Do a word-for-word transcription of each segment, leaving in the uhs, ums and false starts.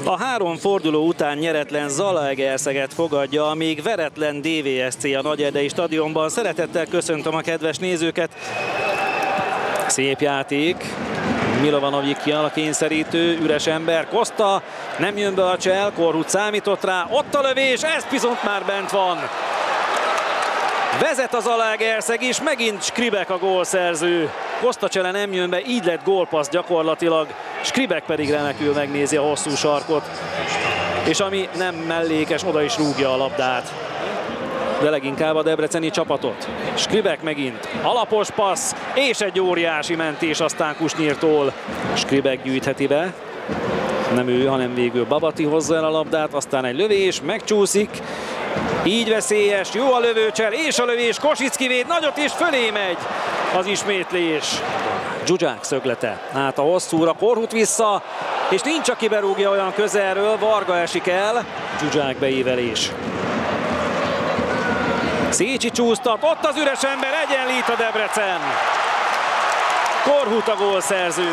A három forduló után nyeretlen Zalaegerszeget fogadja a még veretlen dé vé es cé a Nagyerdei stadionban. Szeretettel köszöntöm a kedves nézőket. Szép játék. Milovanovic jön a kényszerítő, üres ember, Costa, nem jön be a csel, Korhut számított rá, ott a lövés, ez bizony már bent van. Vezet az Zalaegerszeg is, megint Skribek a gólszerző. Costa csele nem jön be, így lett gólpassz gyakorlatilag. Skribek pedig remekül megnézi a hosszú sarkot. És ami nem mellékes, oda is rúgja a labdát. De leginkább a debreceni csapatot. Skribek megint, alapos passz, és egy óriási mentés aztán Kusnyirtól. Skribek gyűjtheti be. Nem ő, hanem végül Babati hozza el a labdát, aztán egy lövés, megcsúszik. Így veszélyes, jó a lövőcsel, és a lövés, Kosicki véd nagyot, és fölé megy az ismétlés. Zsuzsák szöglete, át a hosszúra, Korhut vissza, és nincs, aki berúgja olyan közelről, Varga esik el, Zsuzsák beívelés. Szécsi csúsztat, ott az üres ember, egyenlít a Debrecen. Korhut a gólszerző.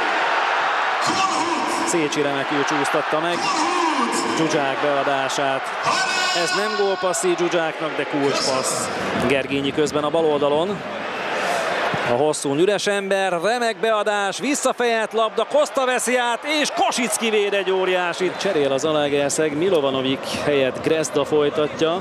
Szécsi remekül csúsztatta meg Zsuzsák beadását. Ez nem gólpassz így Zsuzsáknak, de kulcspassz. Gergényi közben a bal oldalon. A hosszú üres ember, remek beadás, visszafejelt labda, Costa veszi át, és Kosicki véd egy óriásit. Cserél az Zalaegerszeg, Milovanovic helyett Grezda folytatja.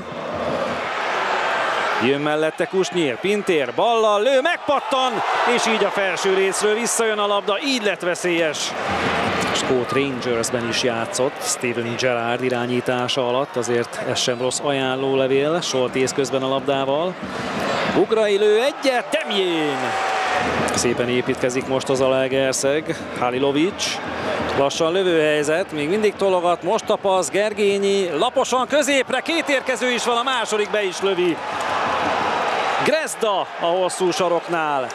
Jön mellette Kusnyir, Pintér, ballal, lő, megpattan, és így a felső részről visszajön a labda, így lett veszélyes. Scott Rangersben is játszott Steven Gerrard irányítása alatt, azért ez sem rossz ajánlólevél, Soltész közben a labdával. Ugrai lő egyet, Temjén! Szépen építkezik most az Zalaegerszeg, Halilovic. Lassan lövőhelyzet, még mindig tologat, most a passz, Gergényi, laposan középre, két érkező is van, a második be is lövi. Grezda a hosszú saroknál.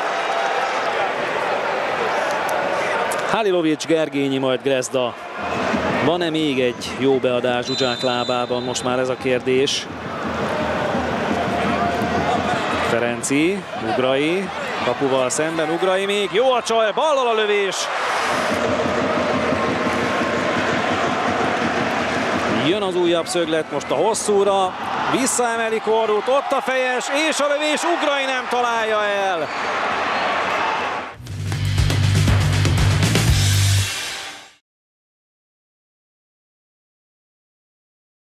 Halilovic, Gergényi, majd Grezda. Van-e még egy jó beadás Zsuzsák lábában? Most már ez a kérdés. Ferenci, Ugrai, kapuval szemben, Ugrai még, jó a csaj, ballal a lövés. Jön az újabb szöglet, most a hosszúra, visszaemeli Korhut, ott a fejes, és a lövés, Ugrai nem találja el.